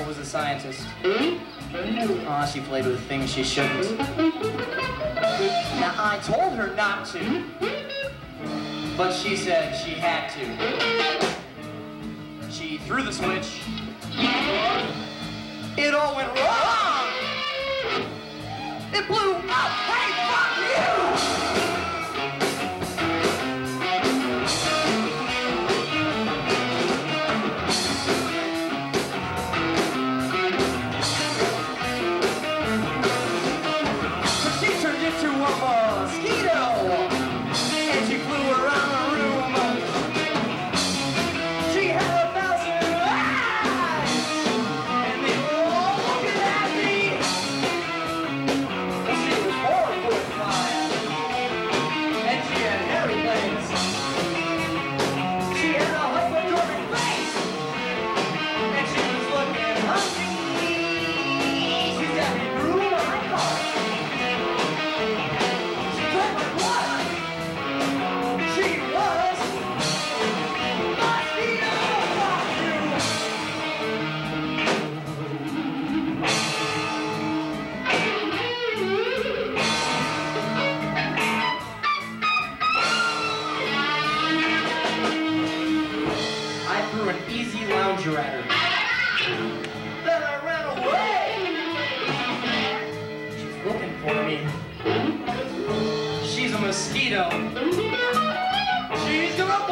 was a scientist. Aw, she played with things she shouldn't. Now, I told her not to, but she said she had to. She threw the switch. It all went wrong! It blew up! Hey, fuck you! An easy lounger at her. Then I ran away! She's looking for me. She's a mosquito. She's gonna